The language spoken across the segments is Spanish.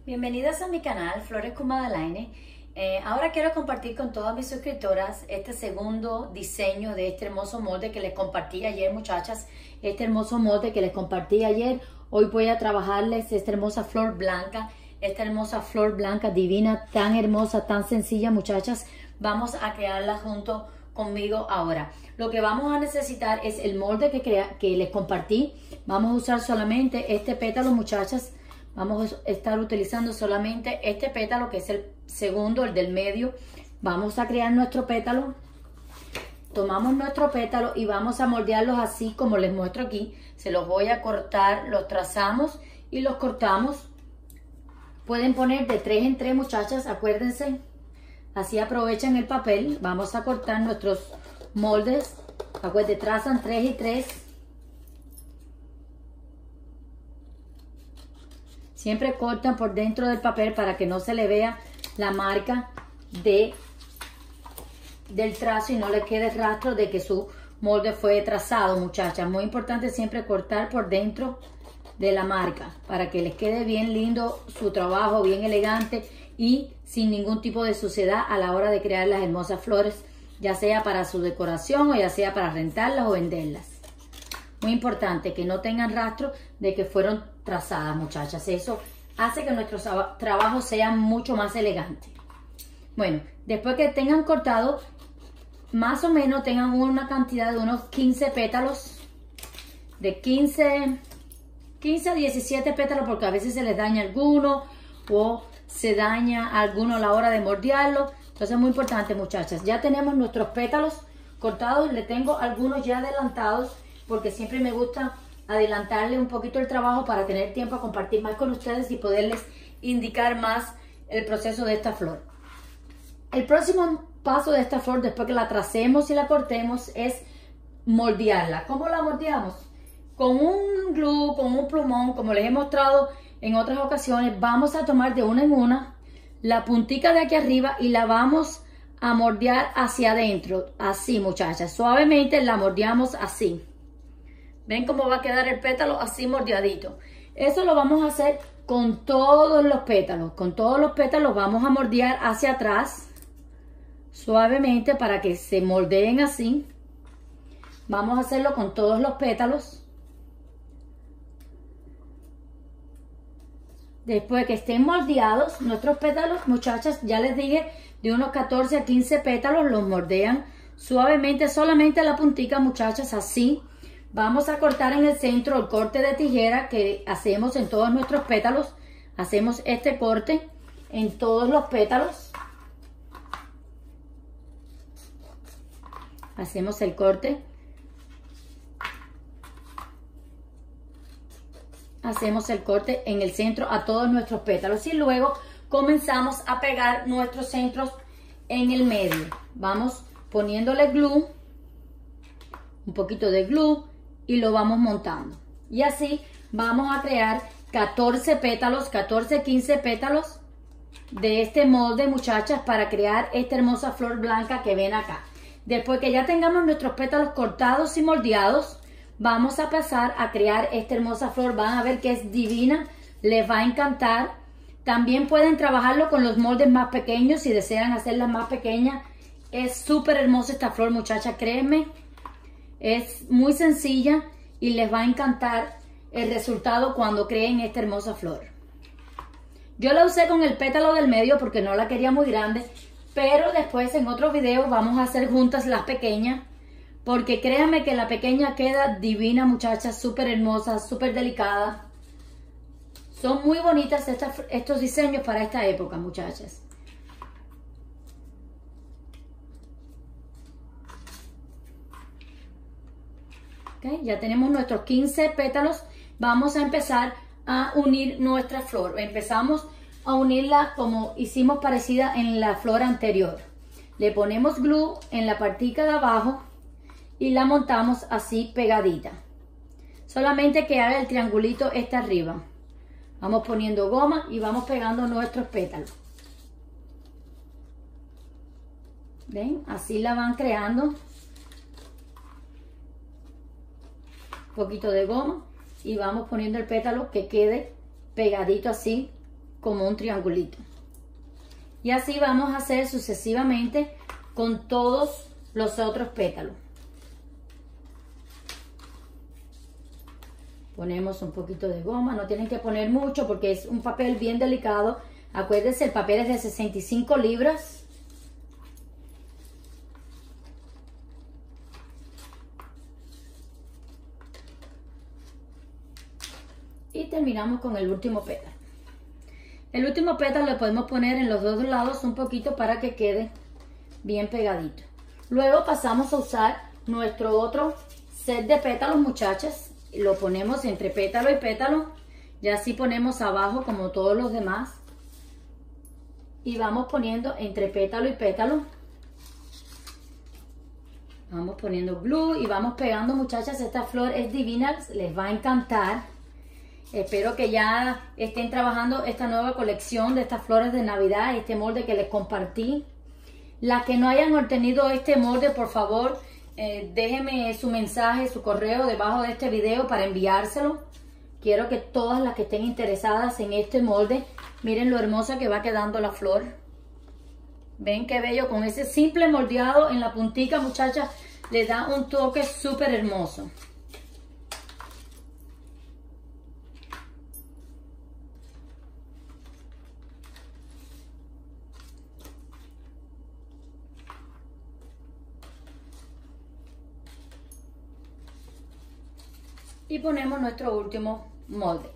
Bienvenidas a mi canal Flores con Madelaine. Ahora quiero compartir con todas mis suscriptoras este segundo diseño de este hermoso molde que les compartí ayer, muchachas. Este hermoso molde que les compartí ayer. Hoy voy a trabajarles esta hermosa flor blanca divina, tan hermosa, tan sencilla, muchachas. Vamos a crearla junto conmigo ahora. Lo que vamos a necesitar es el molde que les compartí. Vamos a usar solamente este pétalo, muchachas. Vamos a estar utilizando solamente este pétalo, que es el segundo, el del medio. Vamos a crear nuestro pétalo. Tomamos nuestro pétalo y vamos a moldearlos así como les muestro aquí. Se los voy a cortar, los trazamos y los cortamos. Pueden poner de 3 en 3, muchachas, acuérdense. Así aprovechan el papel. Vamos a cortar nuestros moldes. Acuérdense, trazan 3 y 3. Siempre cortan por dentro del papel para que no se le vea la marca del trazo y no le quede rastro de que su molde fue trazado, muchachas. Muy importante siempre cortar por dentro de la marca para que les quede bien lindo su trabajo, bien elegante y sin ningún tipo de suciedad a la hora de crear las hermosas flores, ya sea para su decoración o ya sea para rentarlas o venderlas. Muy importante que no tengan rastro de que fueron trazadas, muchachas. Eso hace que nuestro trabajo sea mucho más elegante. Bueno, después que tengan cortado, más o menos tengan una cantidad de unos 15 pétalos. De 15 a 17 pétalos, porque a veces se les daña alguno o se daña alguno a la hora de moldearlo. Entonces es muy importante, muchachas. Ya tenemos nuestros pétalos cortados. Le tengo algunos ya adelantados, porque siempre me gusta adelantarle un poquito el trabajo para tener tiempo a compartir más con ustedes y poderles indicar más el proceso de esta flor. El próximo paso de esta flor, después que la tracemos y la cortemos, es moldearla. ¿Cómo la moldeamos? Con un glue, con un plumón, como les he mostrado en otras ocasiones. Vamos a tomar de una en una la puntica de aquí arriba y la vamos a moldear hacia adentro, así, muchachas. Suavemente la moldeamos así. ¿Ven cómo va a quedar el pétalo? Así moldeadito. Eso lo vamos a hacer con todos los pétalos. Con todos los pétalos vamos a moldear hacia atrás. Suavemente para que se moldeen así. Vamos a hacerlo con todos los pétalos. Después que estén moldeados nuestros pétalos, muchachas, ya les dije, de unos 14 a 15 pétalos los moldean suavemente, solamente la puntica, muchachas, así. Vamos a cortar en el centro el corte de tijera que hacemos en todos nuestros pétalos. Hacemos este corte en todos los pétalos. Hacemos el corte. Hacemos el corte en el centro a todos nuestros pétalos. Y luego comenzamos a pegar nuestros centros en el medio. Vamos poniéndole glue. Un poquito de glue. Y lo vamos montando. Y así vamos a crear 14 pétalos, 14, 15 pétalos de este molde, muchachas, para crear esta hermosa flor blanca que ven acá. Después que ya tengamos nuestros pétalos cortados y moldeados, vamos a pasar a crear esta hermosa flor. Van a ver que es divina, les va a encantar. También pueden trabajarlo con los moldes más pequeños si desean hacerlas más pequeñas. Es súper hermosa esta flor, muchachas, créanme. Es muy sencilla y les va a encantar el resultado cuando creen esta hermosa flor. Yo la usé con el pétalo del medio porque no la quería muy grande, pero después en otro video vamos a hacer juntas las pequeñas, porque créanme que la pequeña queda divina, muchachas, súper hermosa, súper delicada. Son muy bonitas estos diseños para esta época, muchachas. Okay, ya tenemos nuestros 15 pétalos. Vamos a empezar a unir nuestra flor. Empezamos a unirla como hicimos parecida en la flor anterior. Le ponemos glue en la partica de abajo y la montamos así pegadita. Solamente que haga el triangulito este arriba. Vamos poniendo goma y vamos pegando nuestros pétalos. ¿Ven? Así la van creando. Poquito de goma y vamos poniendo el pétalo que quede pegadito así como un triangulito. Y así vamos a hacer sucesivamente con todos los otros pétalos. Ponemos un poquito de goma, no tienen que poner mucho porque es un papel bien delicado. Acuérdense, el papel es de 65 libras. Y terminamos con el último pétalo. El último pétalo le podemos poner en los dos lados un poquito para que quede bien pegadito. Luego pasamos a usar nuestro otro set de pétalos, muchachas. Lo ponemos entre pétalo y pétalo. Y así ponemos abajo como todos los demás. Y vamos poniendo entre pétalo y pétalo. Vamos poniendo glue y vamos pegando, muchachas. Esta flor es divina, les va a encantar. Espero que ya estén trabajando esta nueva colección de estas flores de Navidad, este molde que les compartí. Las que no hayan obtenido este molde, por favor, déjenme su mensaje, su correo debajo de este video para enviárselo. Quiero que todas las que estén interesadas en este molde, miren lo hermosa que va quedando la flor. Ven qué bello, con ese simple moldeado en la puntica, muchachas, le da un toque súper hermoso. Y ponemos nuestro último molde.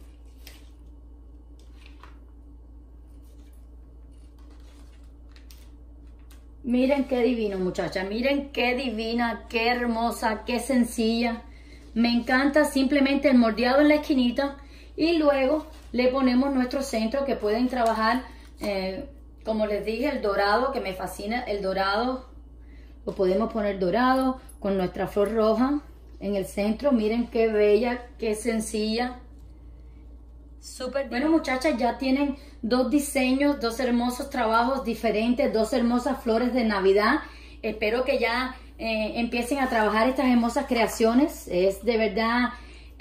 Miren qué divino, muchachas. Miren qué divina, qué hermosa, qué sencilla. Me encanta simplemente el moldeado en la esquinita. Y luego le ponemos nuestro centro que pueden trabajar, como les dije, el dorado, que me fascina el dorado. Lo podemos poner dorado con nuestra flor roja en el centro. Miren qué bella, qué sencilla. Súper. Bueno, muchachas, ya tienen dos diseños, dos hermosos trabajos diferentes, dos hermosas flores de Navidad. Espero que ya empiecen a trabajar estas hermosas creaciones. Es de verdad,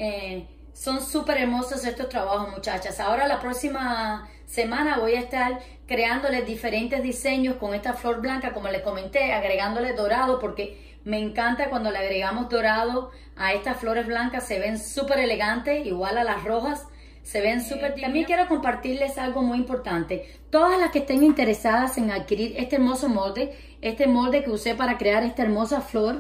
son súper hermosos estos trabajos, muchachas. Ahora la próxima semana voy a estar creándoles diferentes diseños con esta flor blanca, como les comenté, agregándole dorado, porque me encanta cuando le agregamos dorado a estas flores blancas. Se ven súper elegantes, igual a las rojas. Se ven súper divinas. También quiero compartirles algo muy importante. Todas las que estén interesadas en adquirir este hermoso molde, este molde que usé para crear esta hermosa flor,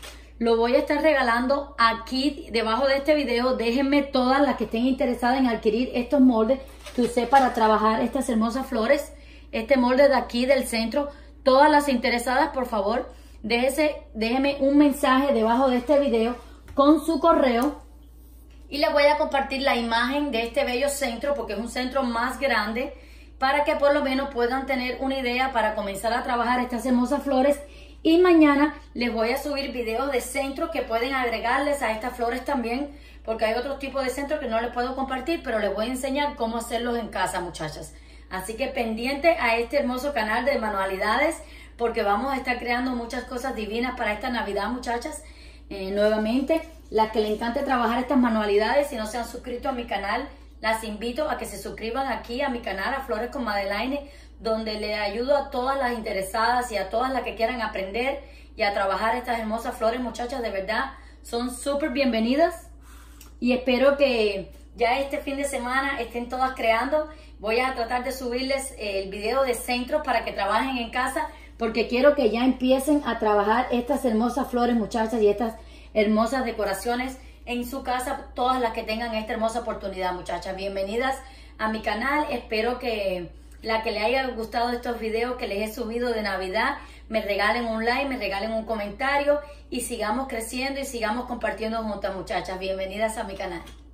lo voy a estar regalando aquí debajo de este video. Déjenme todas las que estén interesadas en adquirir estos moldes que usé para trabajar estas hermosas flores. Este molde de aquí del centro. Todas las interesadas, por favor, déjenme un mensaje debajo de este video con su correo. Y les voy a compartir la imagen de este bello centro, porque es un centro más grande, para que por lo menos puedan tener una idea para comenzar a trabajar estas hermosas flores. Y mañana les voy a subir videos de centros que pueden agregarles a estas flores también, porque hay otros tipos de centros que no les puedo compartir, pero les voy a enseñar cómo hacerlos en casa, muchachas. Así que pendiente a este hermoso canal de manualidades, porque vamos a estar creando muchas cosas divinas para esta Navidad, muchachas. Nuevamente, las que les encante trabajar estas manualidades, si no se han suscrito a mi canal, las invito a que se suscriban aquí a mi canal, a Flores con Madelaine, donde le ayudo a todas las interesadas y a todas las que quieran aprender y a trabajar estas hermosas flores, muchachas. De verdad, son súper bienvenidas y espero que ya este fin de semana estén todas creando. Voy a tratar de subirles el video de centros para que trabajen en casa, porque quiero que ya empiecen a trabajar estas hermosas flores, muchachas, y estas hermosas decoraciones en su casa, todas las que tengan esta hermosa oportunidad, muchachas. Bienvenidas a mi canal. Espero que la que le haya gustado estos videos que les he subido de Navidad, me regalen un like, me regalen un comentario y sigamos creciendo y sigamos compartiendo juntas, muchachas. Bienvenidas a mi canal.